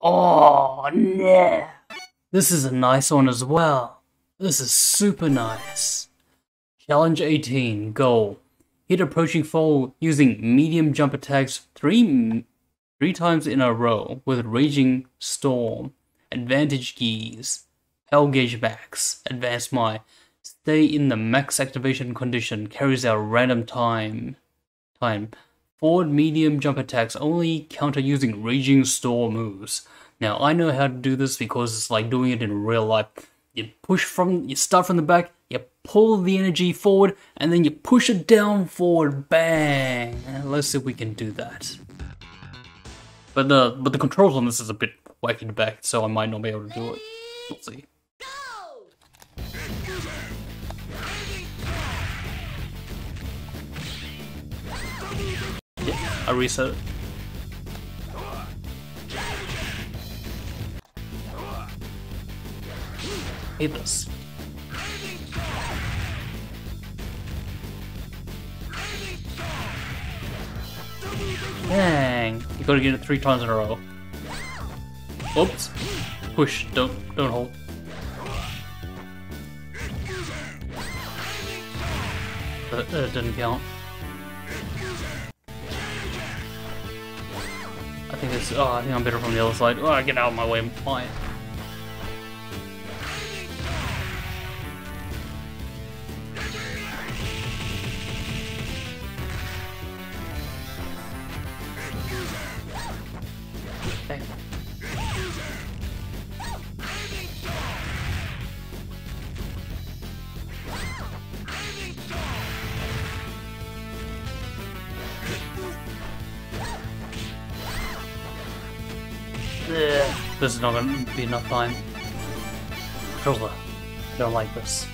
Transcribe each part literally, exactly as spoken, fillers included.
Oh, yeah. This is a nice one as well. This is super nice. Challenge eighteen, goal. Hit approaching foe using medium jump attacks three, three times in a row with Raging Storm. Advantage keys. Hell Gauge Max. Advanced My. Stay in the max activation condition. Carries out random time. Time. Forward medium jump attacks only counter using Raging Storm moves. Now I know how to do this because it's like doing it in real life. You push from, you start from the back, you pull the energy forward, and then you push it down forward. Bang! Let's see if we can do that. But the but the controls on this is a bit wacky in the back, so I might not be able to do it. We'll see. Yeah, I reset it. Hate this. Dang, you gotta get it three times in a row. Oops. Push, don't don't hold. That, that didn't count. I think it's, oh, I think I'm better from the other side. Oh, get out of my way, I'm fine. Dang. Yeah, this is not going to be enough time. Controller, I don't like this.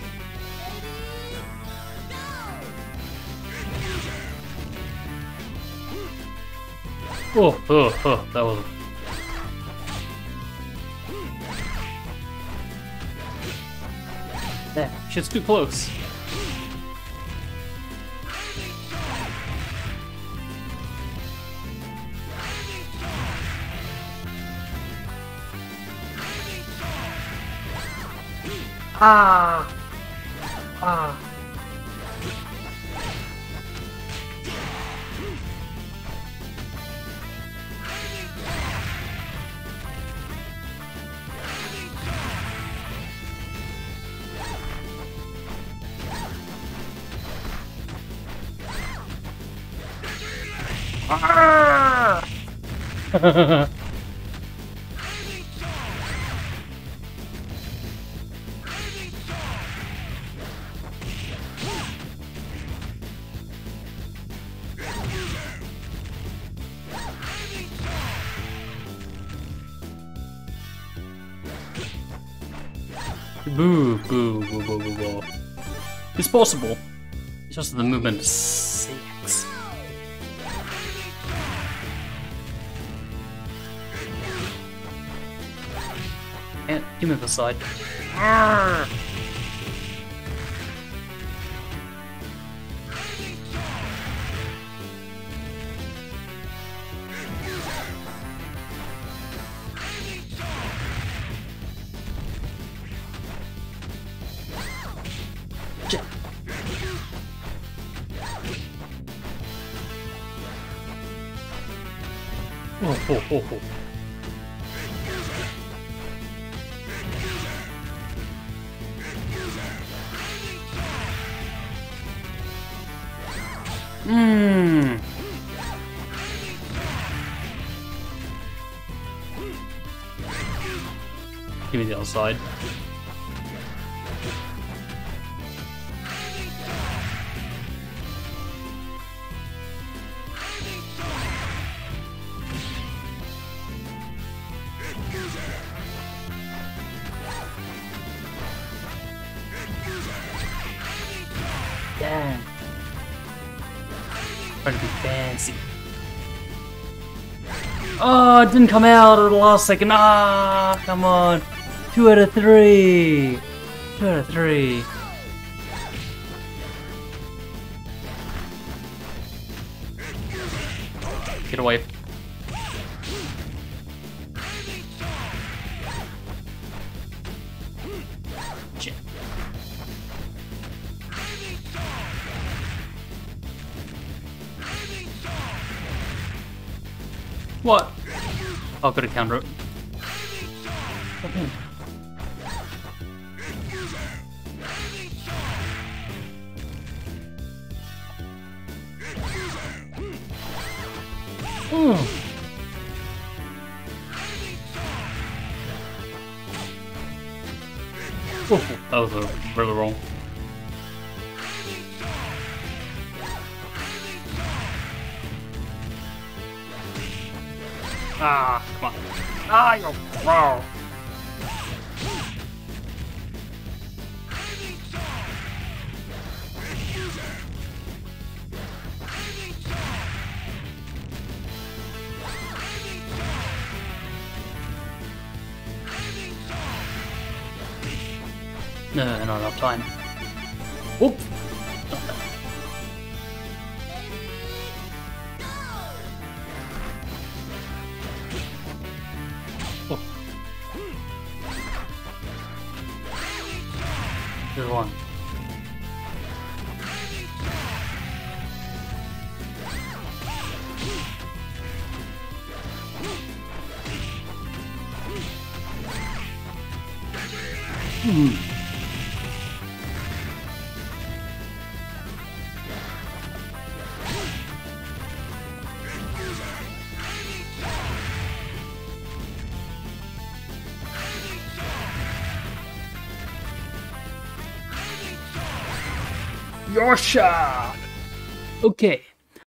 Oh, oh, oh, that was... Damn, shit's too close. Ah! Ah! Ah! Boo, boo, boo, boo, boo, boo. It's possible. It's just the movement is six. And give me the side. Arrgh. Oh, oh, oh, oh. Mmm. Give me the other side. Damn. Trying to be fancy. Oh, it didn't come out at the last second. Ah, come on. Two out of three. Two out of three. Get away. What? Oh, I've got to counter it. Okay. Mm. Oh, that was a really wrong. Ah, come on. Ah, you're wrong. No, not enough time. Whoop! Oh. There's one. Hmm. Your shot! Okay,